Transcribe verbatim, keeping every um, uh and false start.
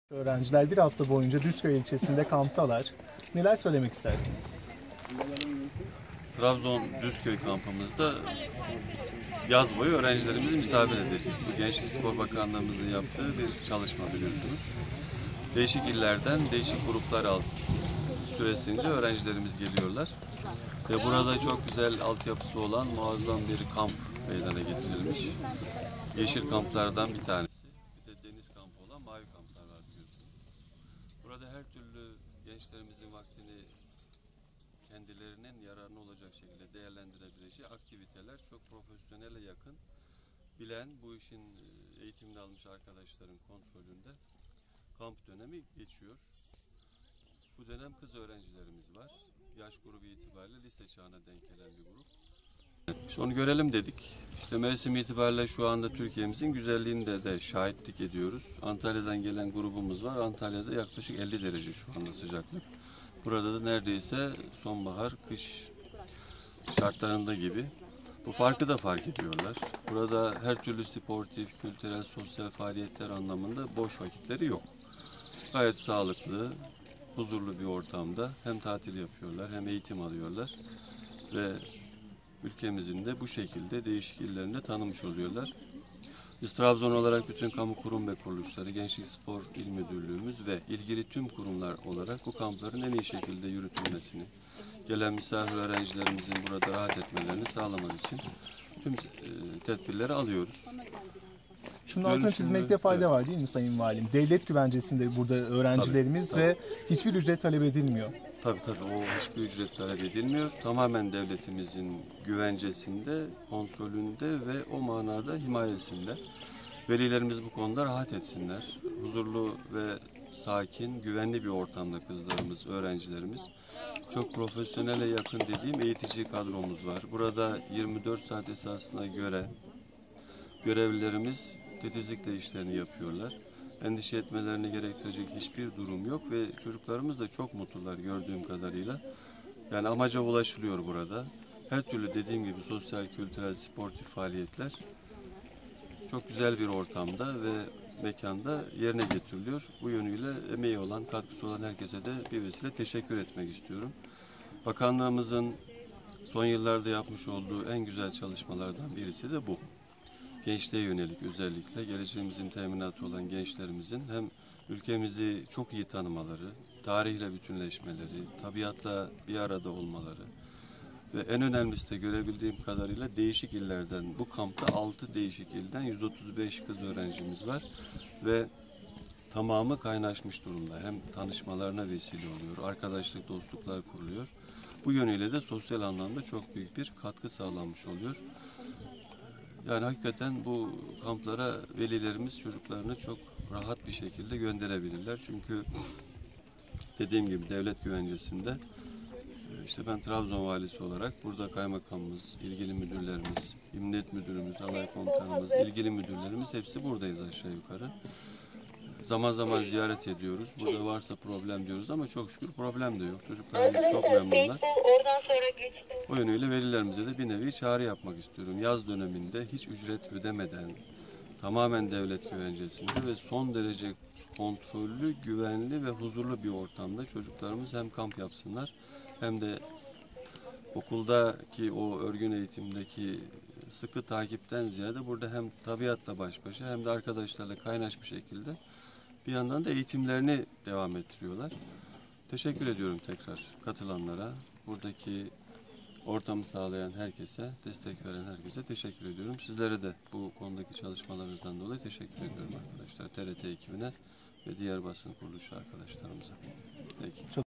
Öğrenciler bir hafta boyunca Düzköy ilçesinde kamptalar. Neler söylemek istersiniz? Trabzon Düzköy kampımızda yaz boyu öğrencilerimizi misafir edeceğiz. Bu Gençlik Spor Bakanlığımızın yaptığı bir çalışma biliyorsunuz. Değişik illerden değişik gruplar alt süresince öğrencilerimiz geliyorlar. Ve burada çok güzel altyapısı olan muazzam bir kamp meydana getirilmiş. Yeşil kamplardan bir tanesi. Bir de deniz kampı olan mavi kamplar var biliyorsunuz. Burada her türlü gençlerimizin vaktini kendilerinin yararına olacak şekilde değerlendirebileceği aktiviteler, çok profesyonele yakın, bilen, bu işin eğitimini almış arkadaşların kontrolünde kamp dönemi geçiyor. Bu dönem kız öğrencilerimiz var. Yaş grubu itibariyle lise çağına denk gelen bir grup. İşte onu görelim dedik. İşte mevsim itibariyle şu anda Türkiye'mizin güzelliğinde de şahitlik ediyoruz. Antalya'dan gelen grubumuz var. Antalya'da yaklaşık elli derece şu anda sıcaklık. Burada da neredeyse sonbahar, kış şartlarında gibi. Bu farkı da fark ediyorlar. Burada her türlü sportif, kültürel, sosyal faaliyetler anlamında boş vakitleri yok. Gayet sağlıklı, huzurlu bir ortamda hem tatil yapıyorlar hem eğitim alıyorlar ve ülkemizin de bu şekilde değişik illerinde tanımış oluyorlar. Biz Trabzon olarak bütün kamu kurum ve kuruluşları, Gençlik Spor İl Müdürlüğümüz ve ilgili tüm kurumlar olarak bu kampların en iyi şekilde yürütülmesini, gelen misafir öğrencilerimizin burada rahat etmelerini sağlamak için tüm e, tedbirleri alıyoruz. Şunun altını çizmekte fayda evet. var değil mi Sayın Valim? Devlet güvencesinde burada öğrencilerimiz Tabii, ve tabii. hiçbir ücret talep edilmiyor. Tabii tabii o hiçbir ücret talep edilmiyor. Tamamen devletimizin güvencesinde, kontrolünde ve o manada himayesinde. Velilerimiz bu konuda rahat etsinler. Huzurlu ve sakin, güvenli bir ortamda kızlarımız, öğrencilerimiz. Çok profesyonele yakın dediğim eğitici kadromuz var. Burada yirmi dört saat esasına göre görevlilerimiz titizlikle işlerini yapıyorlar. Endişe etmelerini gerektirecek hiçbir durum yok ve çocuklarımız da çok mutlular gördüğüm kadarıyla. Yani amaca ulaşılıyor burada. Her türlü dediğim gibi sosyal, kültürel, sportif faaliyetler çok güzel bir ortamda ve mekanda yerine getiriliyor. Bu yönüyle emeği olan, katkısı olan herkese de bir vesile teşekkür etmek istiyorum. Bakanlığımızın son yıllarda yapmış olduğu en güzel çalışmalardan birisi de bu. Gençliğe yönelik özellikle geleceğimizin teminatı olan gençlerimizin hem ülkemizi çok iyi tanımaları, tarihle bütünleşmeleri, tabiatla bir arada olmaları ve en önemlisi de görebildiğim kadarıyla değişik illerden, bu kampta altı değişik ilden yüz otuz beş kız öğrencimiz var ve tamamı kaynaşmış durumda. Hem tanışmalarına vesile oluyor, arkadaşlık, dostluklar kuruluyor. Bu yönüyle de sosyal anlamda çok büyük bir katkı sağlanmış oluyor. Yani hakikaten bu kamplara velilerimiz çocuklarını çok rahat bir şekilde gönderebilirler. Çünkü dediğim gibi devlet güvencesinde işte ben Trabzon valisi olarak burada kaymakamımız, ilgili müdürlerimiz, emniyet müdürümüz, alay komutanımız, ilgili müdürlerimiz hepsi buradayız aşağı yukarı. Zaman zaman ziyaret ediyoruz. Burada varsa problem diyoruz ama çok şükür problem de yok. Çocuklarımız çok memnunlar. O yönüyle velilerimize de bir nevi çağrı yapmak istiyorum. Yaz döneminde hiç ücret ödemeden, tamamen devlet güvencesinde ve son derece kontrollü, güvenli ve huzurlu bir ortamda çocuklarımız hem kamp yapsınlar hem de okuldaki o örgün eğitimdeki sıkı takipten ziyade burada hem tabiatla baş başa hem de arkadaşlarla kaynaşmış şekilde bir yandan da eğitimlerini devam ettiriyorlar. Teşekkür ediyorum tekrar katılanlara, buradaki ortamı sağlayan herkese, destek veren herkese teşekkür ediyorum. Sizlere de bu konudaki çalışmalarınızdan dolayı teşekkür ediyorum arkadaşlar. T R T ekibine ve diğer basın kuruluşu arkadaşlarımıza. Peki. Çok